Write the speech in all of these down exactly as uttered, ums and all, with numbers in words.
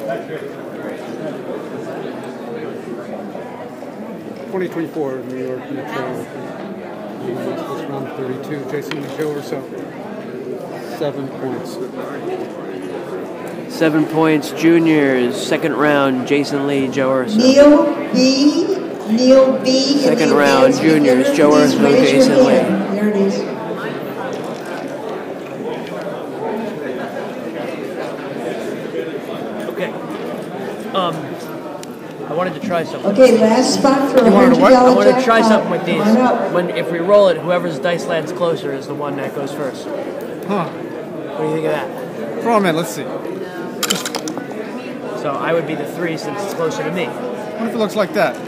twenty twenty-four New York Metro. This round thirty-two. Jason Lee, Joe Urso. Seven points. Seven points, juniors. Second round, Jason Lee, Joe Urso. Neil B. Neil B. Second round, juniors, Joe Urso, Jason Lee. There it is. Okay. Um, I wanted to try something. Okay, last spot for a You wanted hundred to what? dollar I wanted to try jackpot. something with these. Come on up. When if we roll it, whoever's dice lands closer is the one that goes first. Huh. What do you think of that? Throw them in. Let's see. So I would be the three since it's closer to me. What if it looks like that?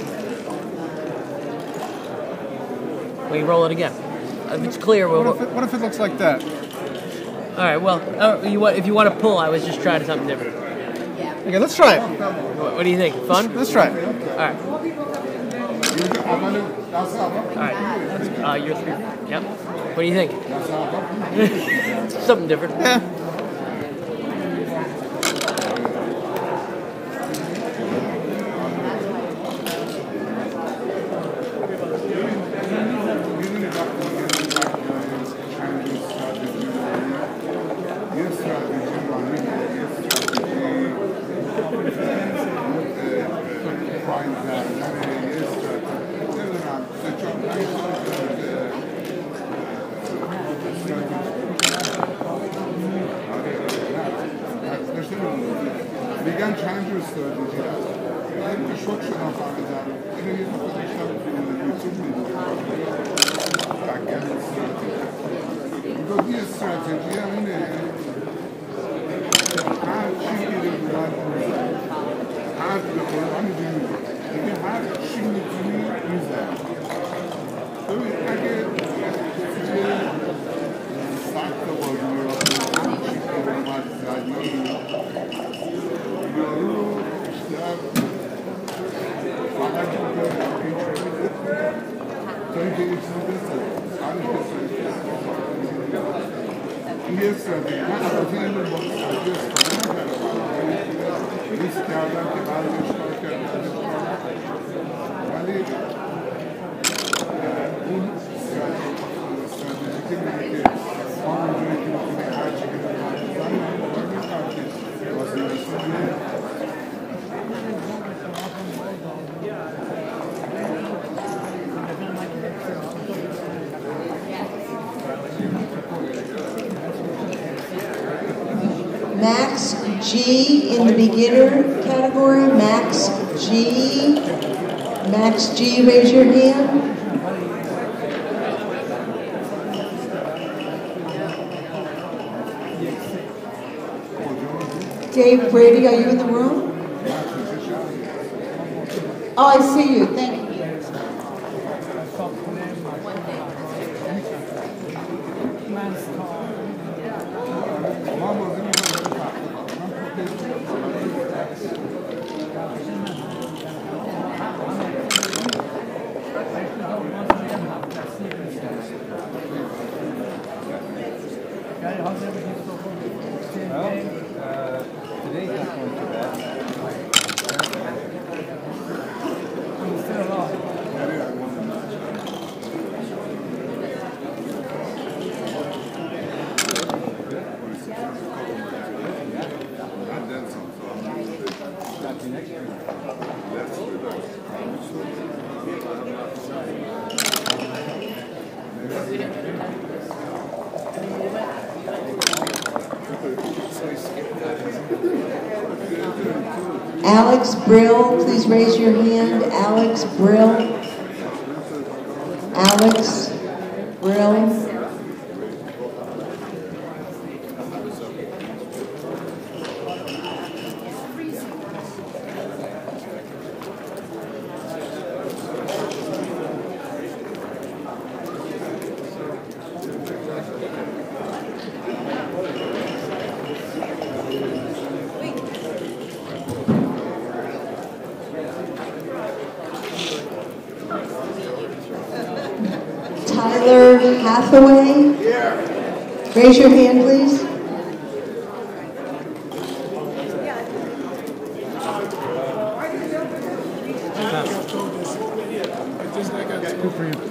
We roll it again. If it's clear, we'll. What if it, what if it looks like that? All right. Well, uh, you want if you want to pull, I was just trying something different. Okay, let's try it. What, what do you think? Fun? Let's try it. All right. All right. Uh, you're three. Yep. What do you think? Something different. Yeah. میگن چند جور استراتژی هست. من که شوک شدم فهمیدم اینو یه دفعه داشتم یوتیوب می‌دیدم. بک‌اند استراتژی. میگفت این استراتژی هم اینه هر چی میره بودن هر بخوره همینجوری میگه هر چی میتونی میزنی. ببین اگه توی سخت بازی رو هر چی که اومد زدی یارو رو بیشتر فقط تا اینکه یه چیزی بسازی همین کسایی این یه استراتژی من البته این رو با استراتژی استفاده نکردم ریسک کردم که بعضیش کار کردم ولی اون استراتژی که میگه که همونجوری که میتونی هر چی که میتونی بزنی من باور میکنم که واسه رسیدن Max G in the beginner category. Max G. Max G, raise your hand. Dave Brady, are you in the room? Oh, I see you. Thank you. Alex Brill, please raise your hand. Alex Brill. Alex Brill. Tyler Hathaway. Raise your hand, please. Good for you.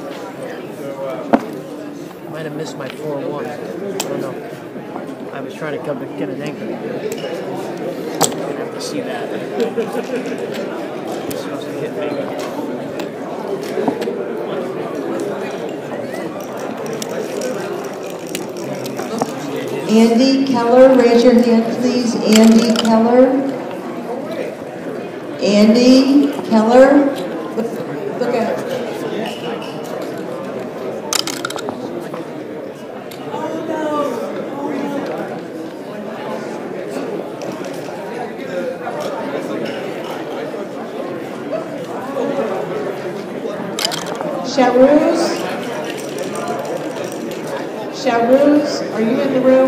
Might have missed my four one. I don't know. I was trying to come to get an anchor. You're gonna have to see that. It's supposed to hit me. Andy Keller, raise your hand, please. Andy Keller. Andy Keller. Look, look at it. Shahruz? Shahruz, are you in the room?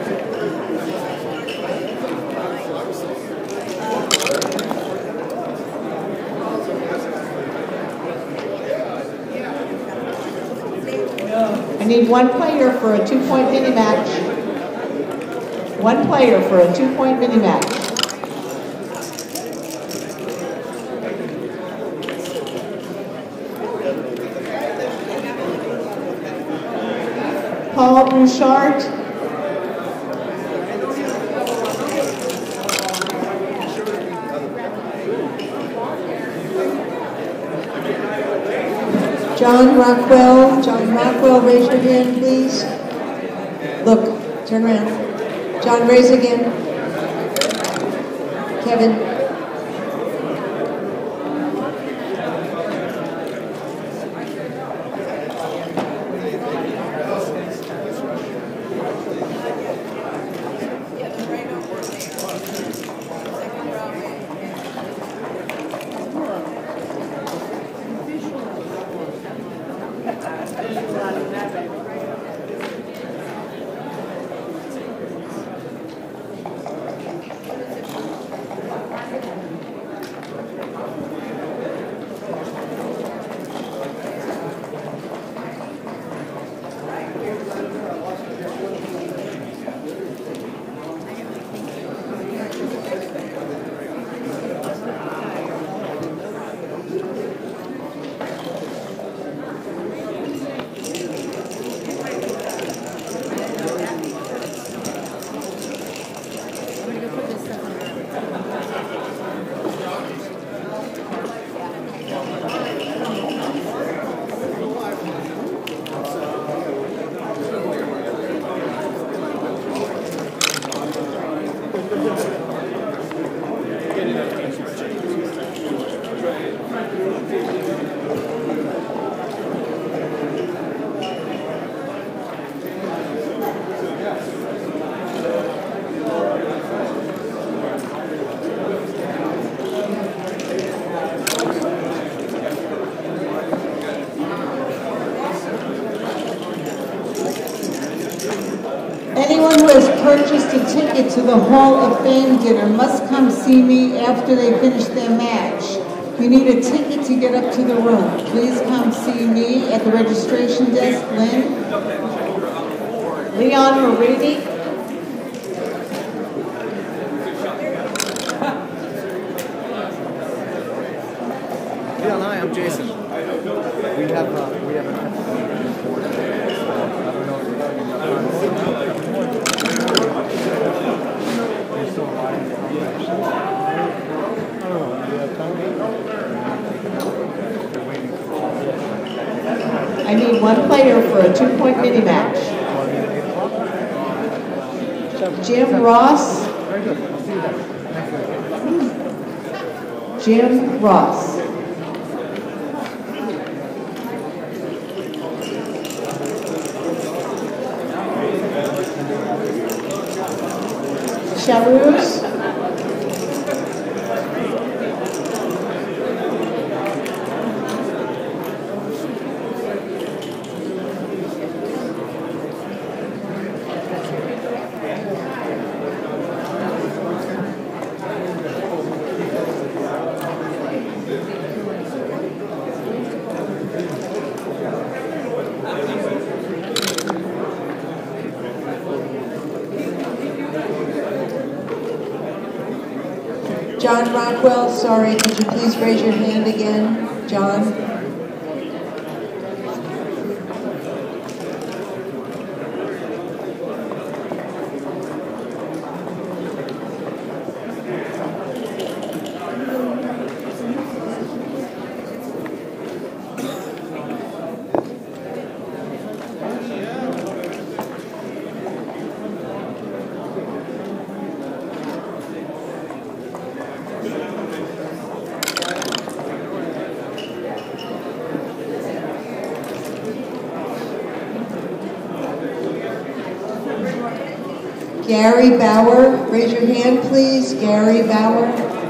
I need one player for a two-point mini-match. One player for a two-point mini-match. Paul Bouchard. John Rockwell. John Rockwell, raise your hand, please. Look, turn around. John, raise again. Kevin. Anyone who has purchased a ticket to the Hall of Fame dinner must come see me after they finish their match. You need a ticket to get up to the room. Please come see me at the registration desk. Lynn? Leon Marini? Leon, hi, I'm Jason. We have, uh, we have a... I need one player for a two-point mini-match. Jim Ross. Jim Ross. Shahruz. John Rockwell, sorry, could you please raise your hand again? John? Gary Bauer, raise your hand, please. Gary Bauer.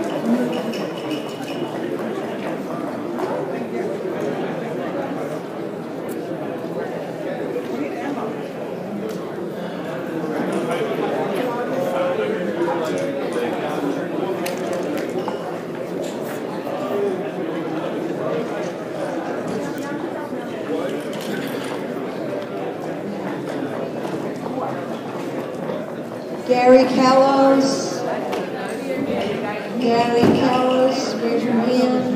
Gary Callows. Gary Callows, raise your hand.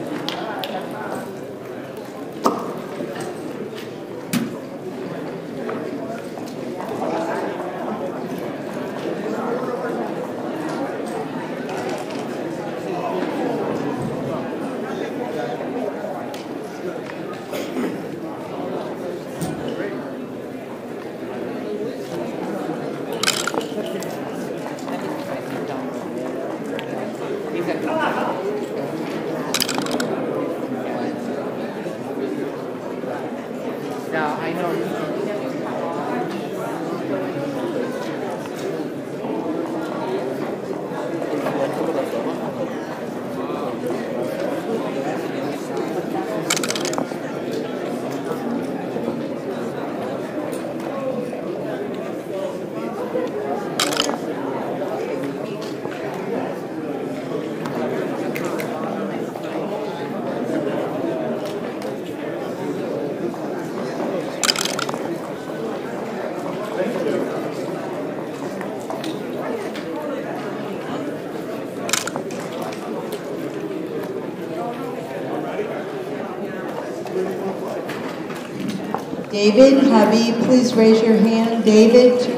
Now, I know. David Habib, please raise your hand. David.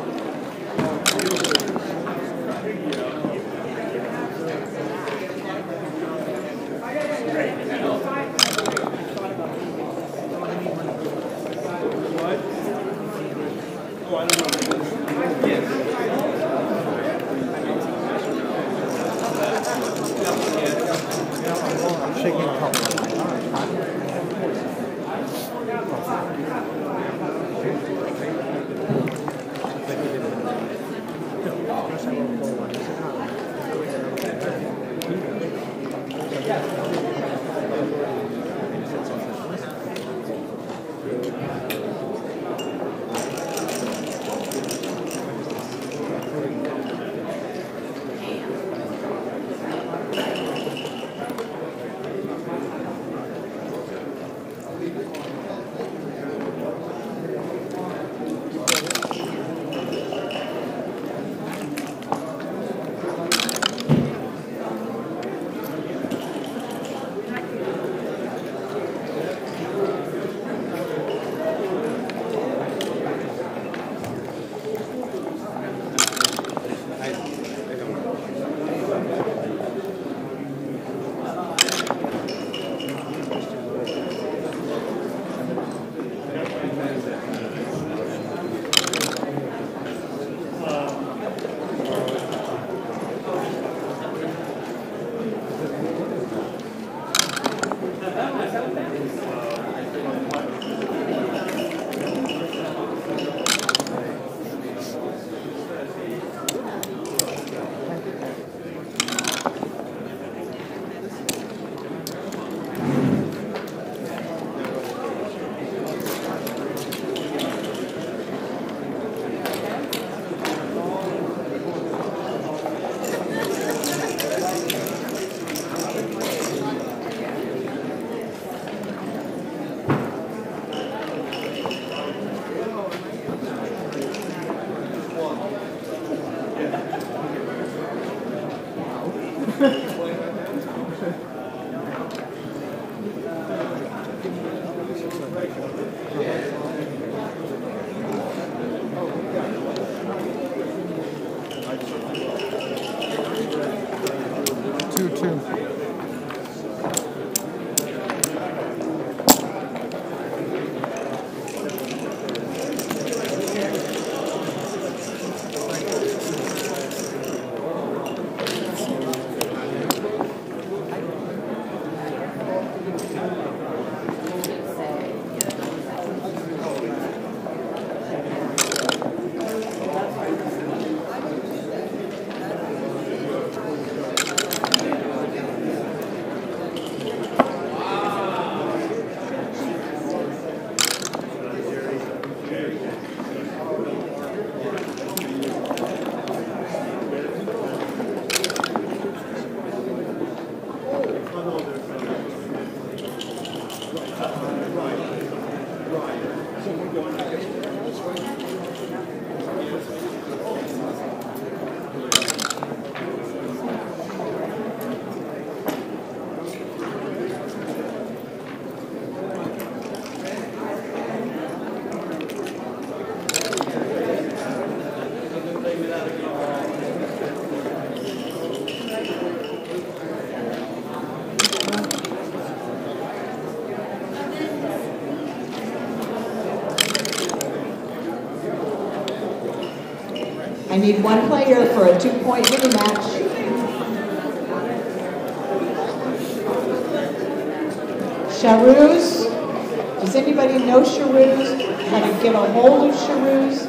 Two, two. need one player for a two-point mini match. Charus. Does anybody know Charus? How to get a hold of Charus?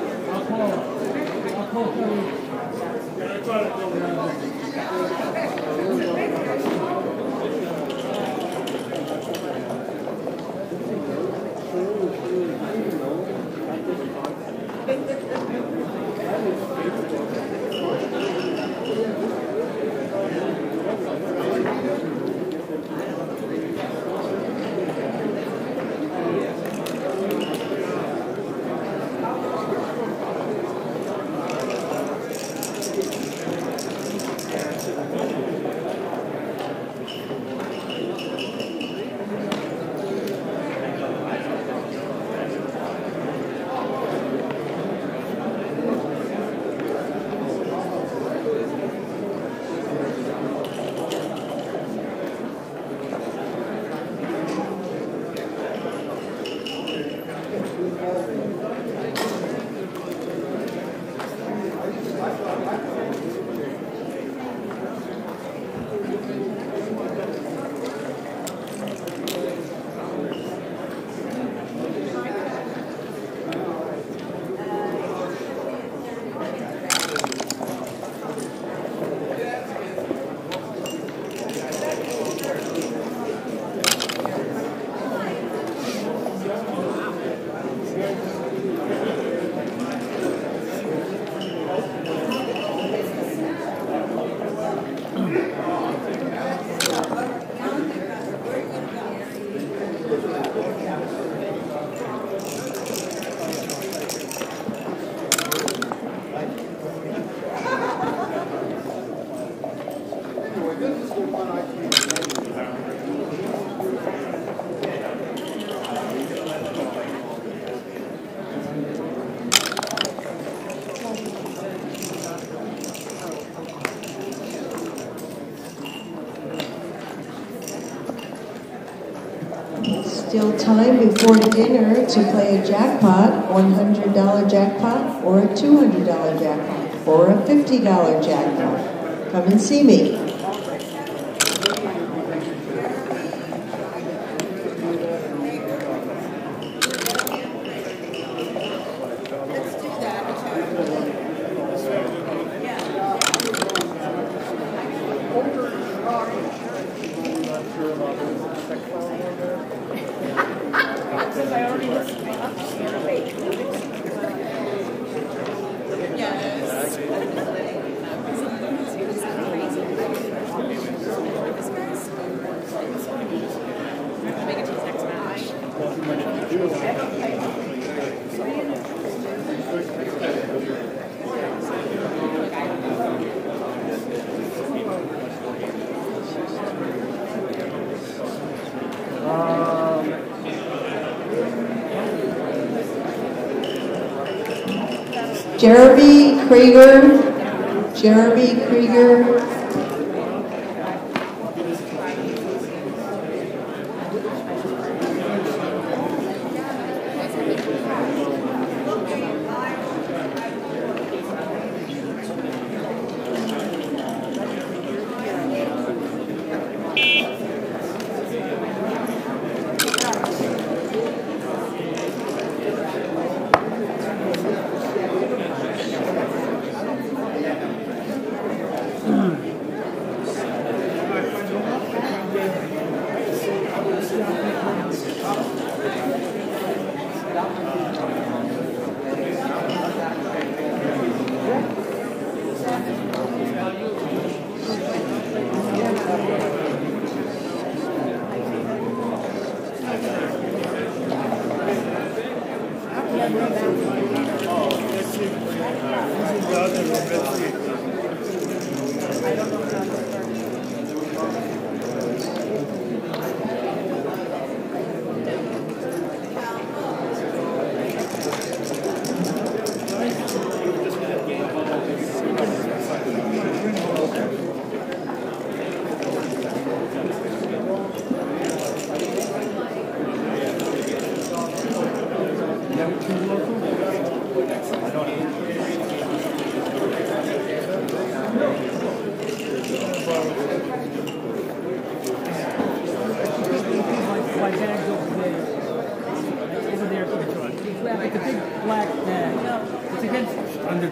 Still time before dinner to play a jackpot, one hundred dollar jackpot, or a two hundred dollar jackpot, or a fifty dollar jackpot. Come and see me. Jeremy Krieger, Jeremy Krieger.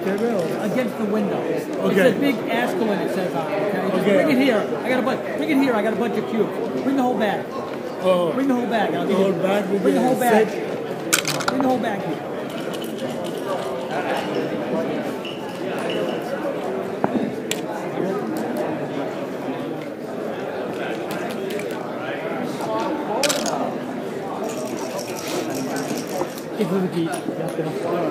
against the window. Okay. It's a big Askelin it says on it, okay? Just Okay. bring it here. I got a bunch. Bring it here. I got a bunch of cubes. Bring the whole bag. Oh. Bring the whole bag. I'll The give you- whole bag will Bring be the whole a bag. set? Bring the whole bag here.引き続きやってますから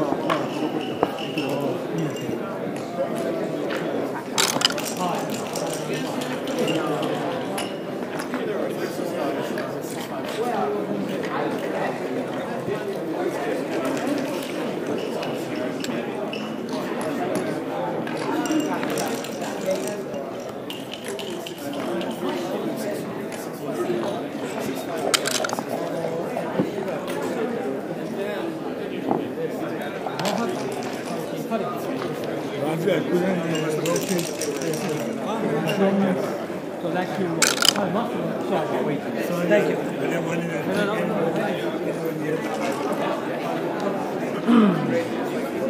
So that cube, oh, it must have, sorry, wait. Thank you. No, no, no, thank you.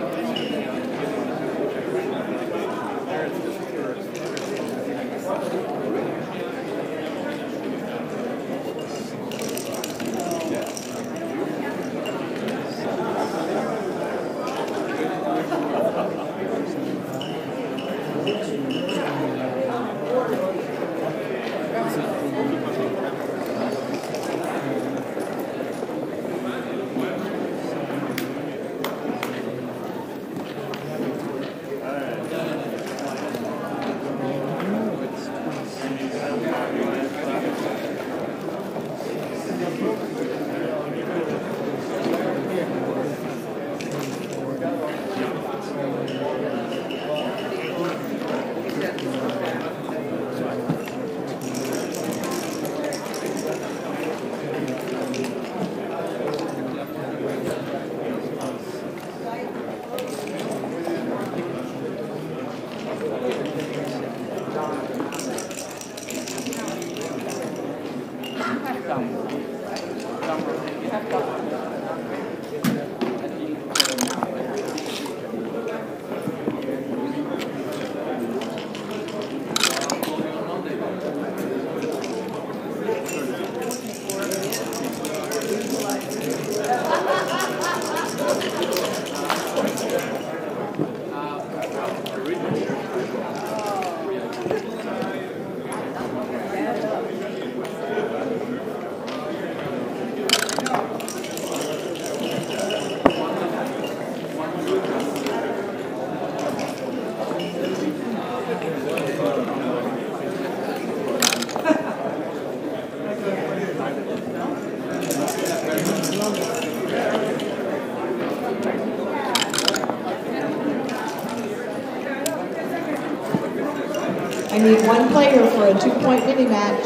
I need one player for a two-point mini match.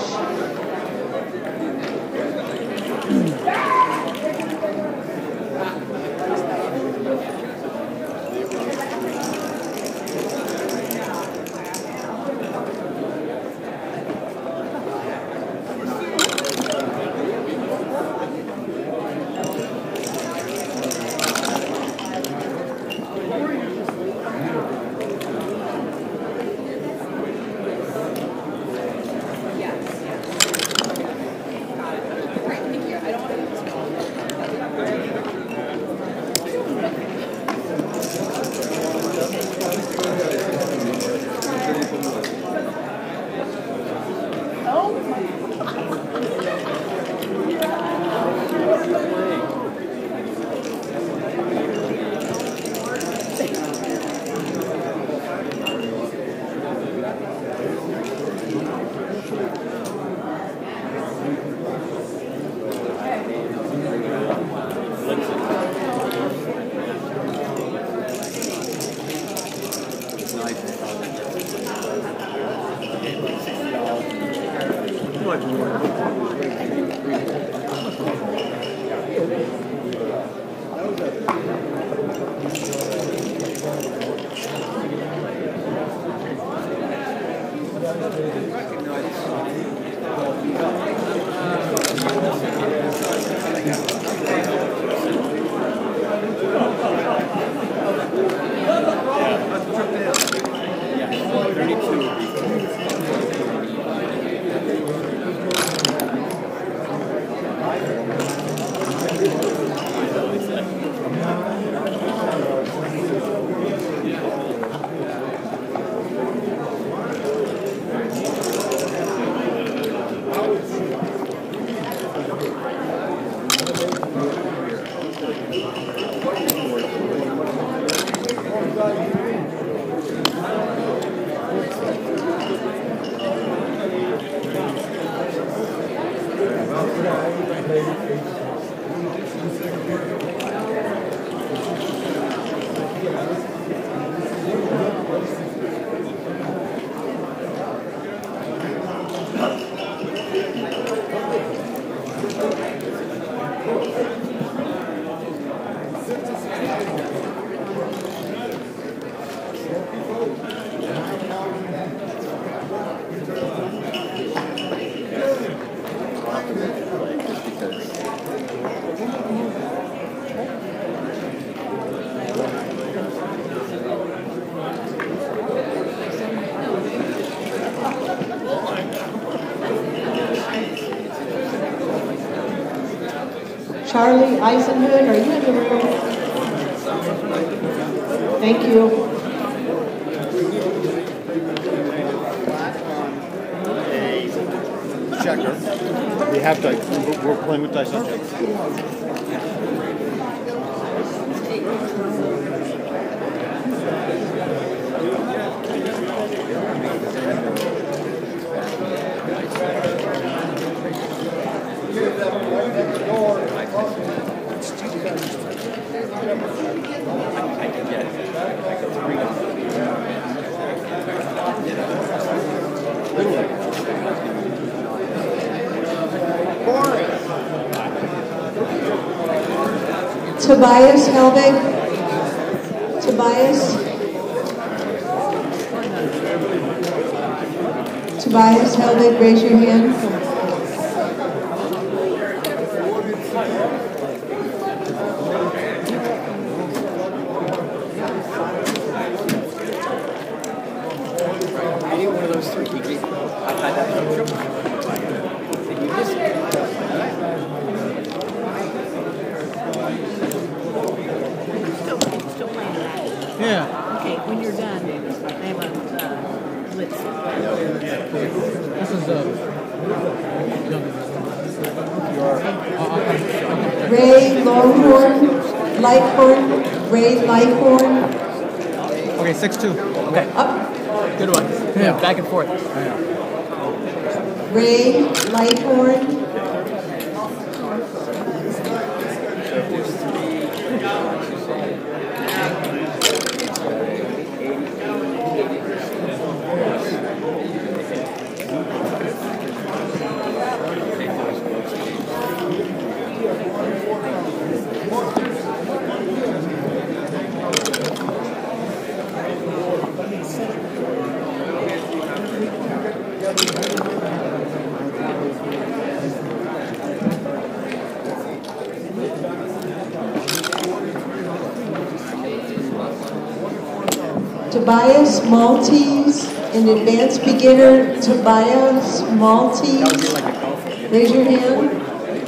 Recognize. Charlie Eisenhood, are you in the room? Thank you. A checker. We have dice. We're we're playing with dice subjects. Tobias Helbig. Tobias. Tobias Helbig, raise your hand. Any one of those three, I've had that from triple. Did you miss it? Still, still playing that. Yeah. Okay, when you're done, I have a uh, blitz. This is uh, Ray Longhorn, Lighthorn, Ray Lighthorn. okay, six two. Okay, Up. good one. Yeah, back and forth. Ray Lighthorn. Tobias Maltese, an advanced beginner, Tobias Maltese. Raise your hand.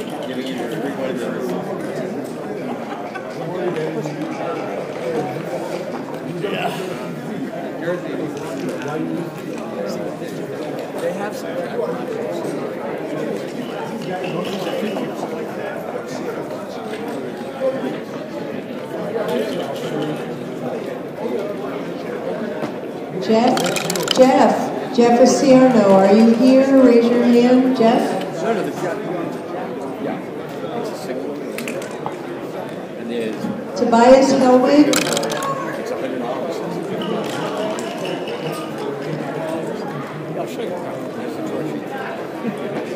They have some. Jeff, Jeff, Jeff Asierno, are you here? Raise your hand, Jeff. No, no, the yeah. It's a single. And there's Tobias Helwig, it's a hundred dollars. I'll show you. There's the door sheet.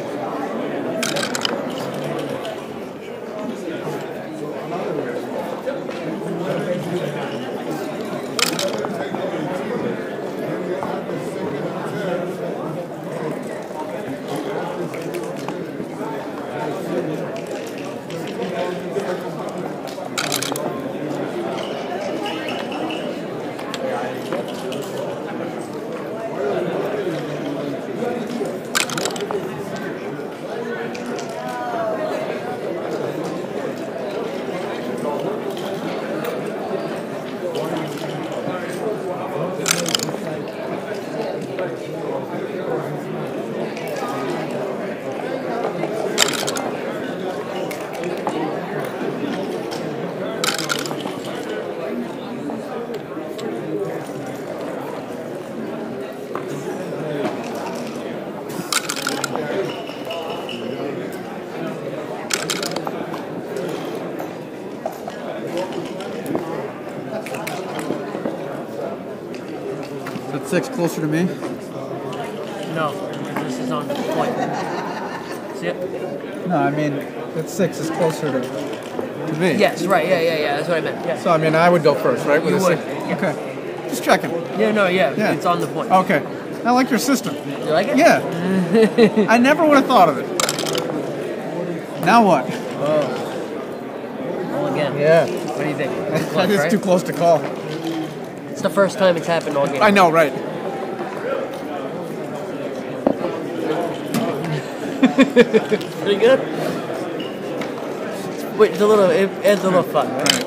six closer to me? No, this is on the point. See it? No, I mean, that six is closer to, to me. Yes, right, yeah, yeah, yeah, that's what I meant. Yeah. So, I mean, I would go first, right? With You a would, six? yeah. Okay. Just checking. Yeah, no, yeah, Yeah. it's on the point. Okay. I like your system. You like it? Yeah. I never would have thought of it. Now what? Roll again. Yeah. What do you think? Too That close, is right? too close to call. It's the first time it's happened all game. I know, right? Pretty good? Wait, it's a little, it adds a little fun, right?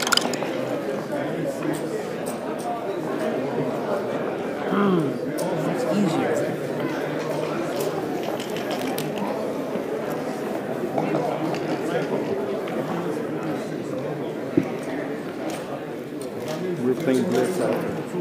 Hmm, it's easier. Ripping this out.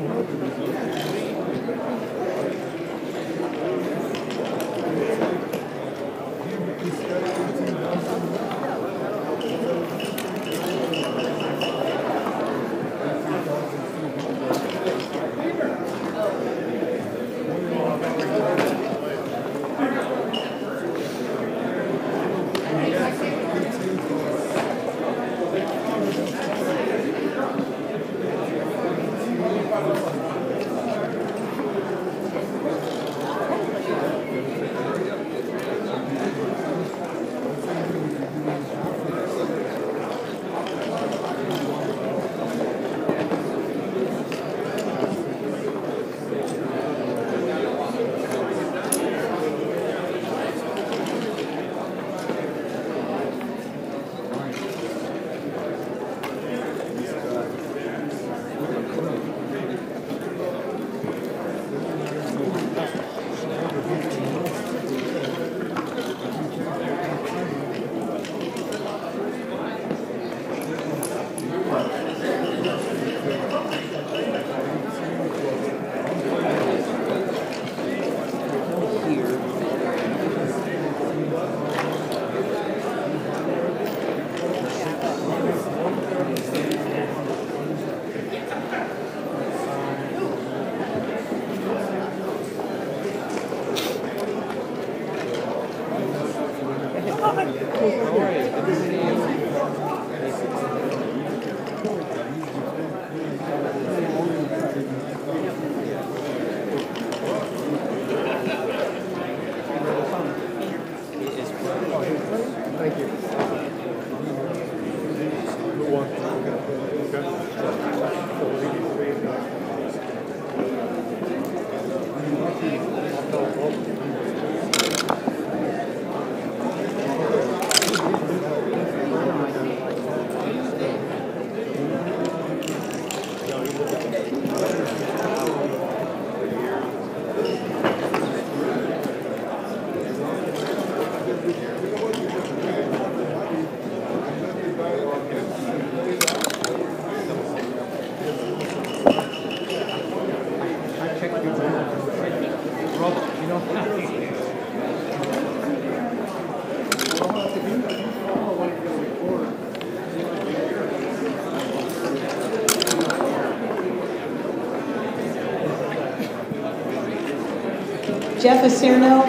Jeff Acerno.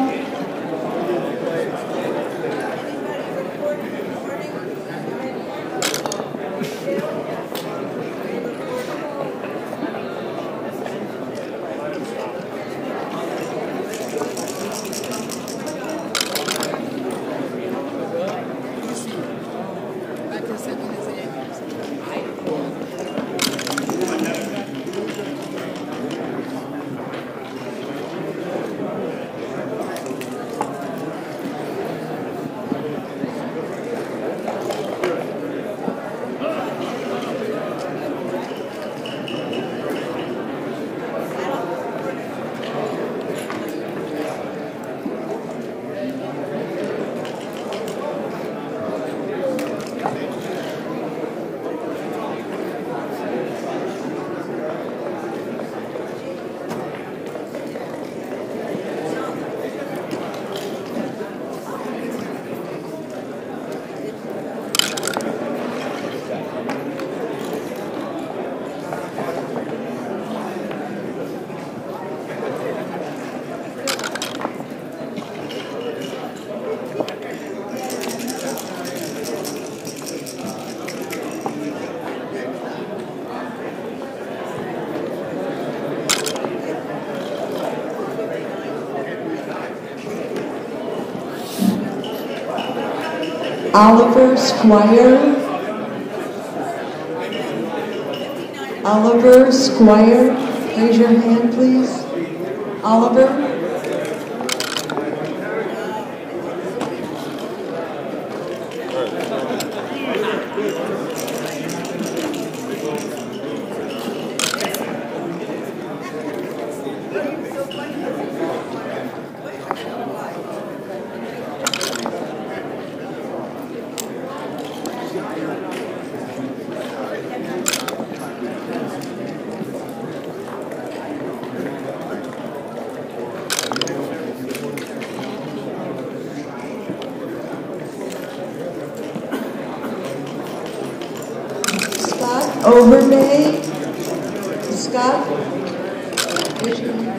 Oliver Squire. Oliver Squire, raise your hand, please. Oliver. Overday. Scott. Raise your hand.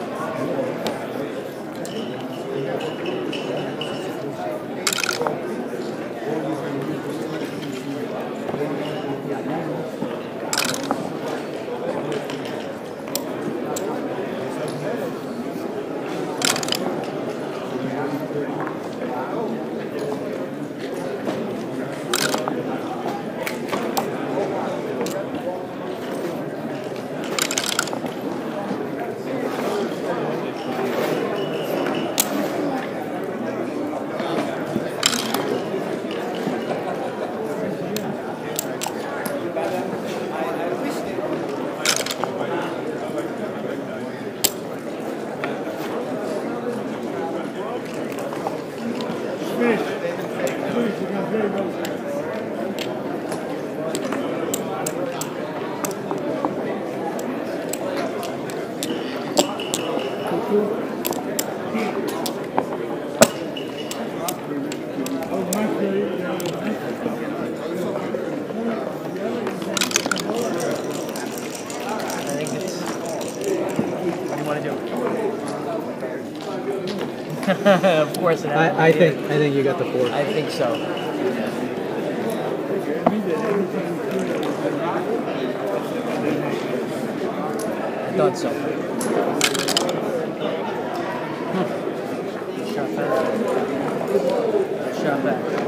Of course it has. I, I think I think you got the four. I think so. I thought so. Shot back. Shot back.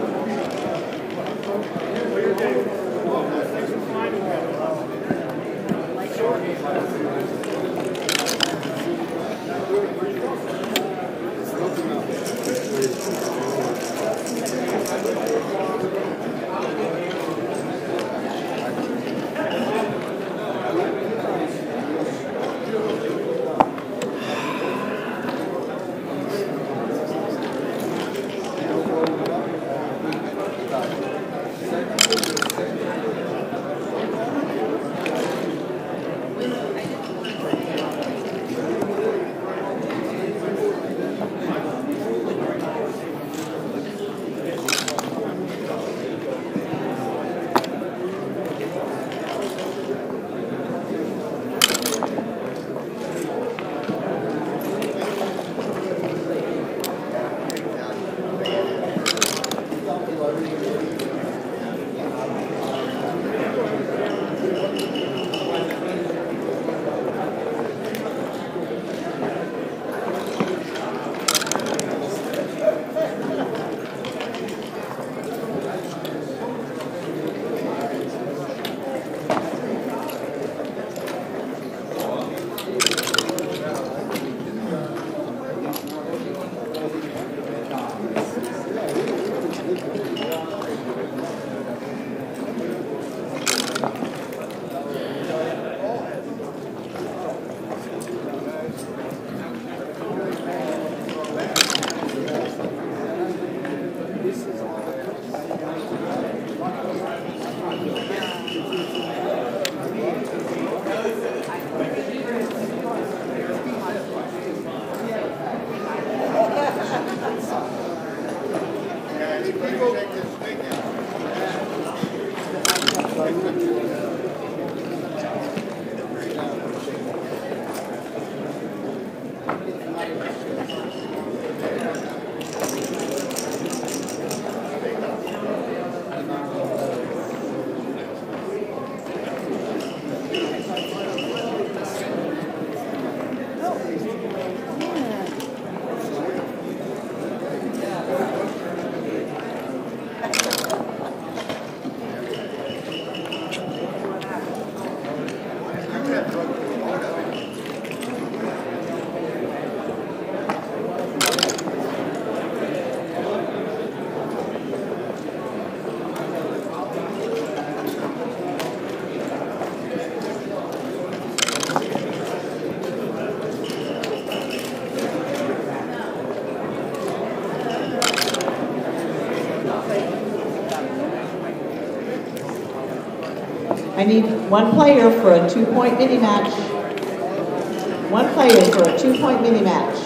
I need one player for a two-point mini match. One player for a two-point mini match.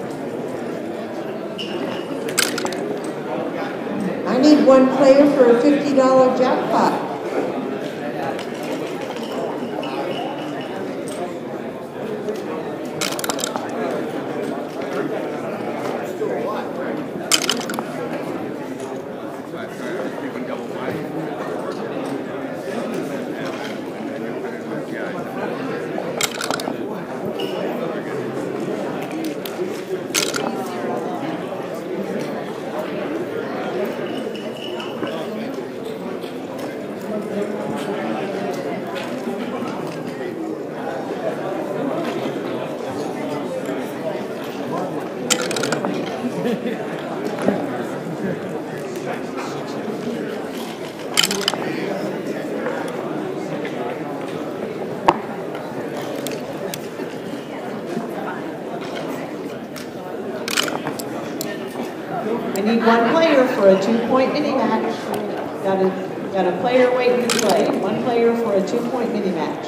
I need one player for a fifty dollar jackpot. I need one player for a two-point mini match. Got a, got a player waiting to play. One player for a two-point mini match.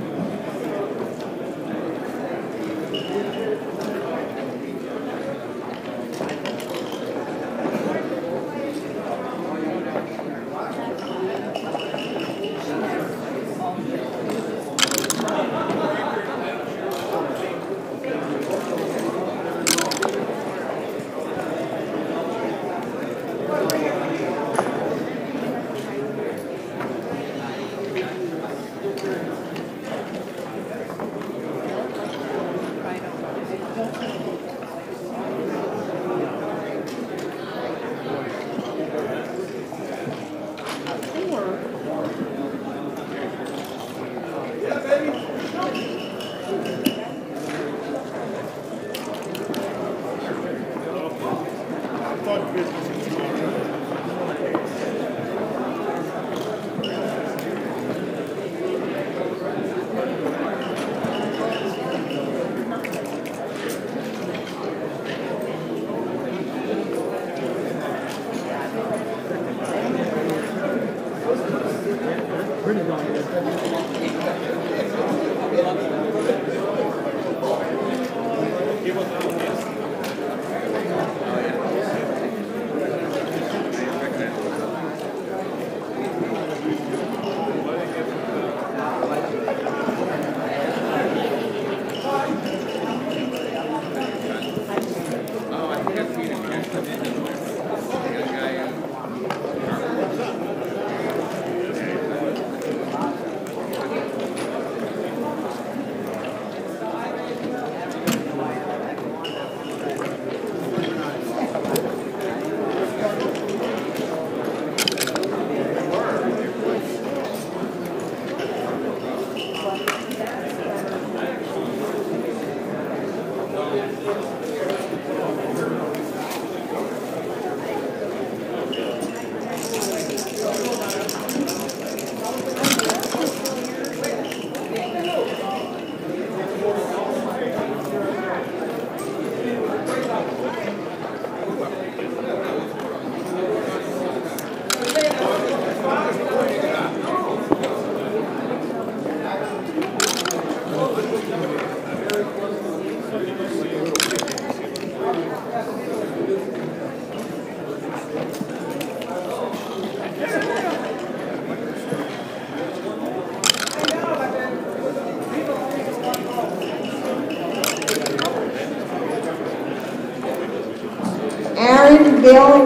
Aaron Bell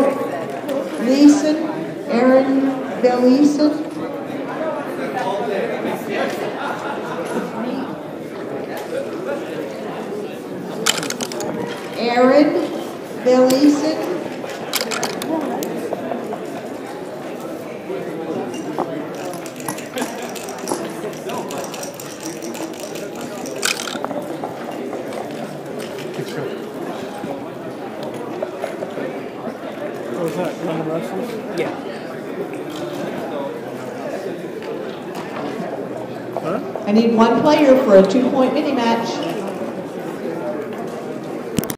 Leeson. Aaron Bell Leeson. Aaron Bell Leeson. What was that? London Wrestlers? Yeah. Huh? I need one player for a two-point mini match.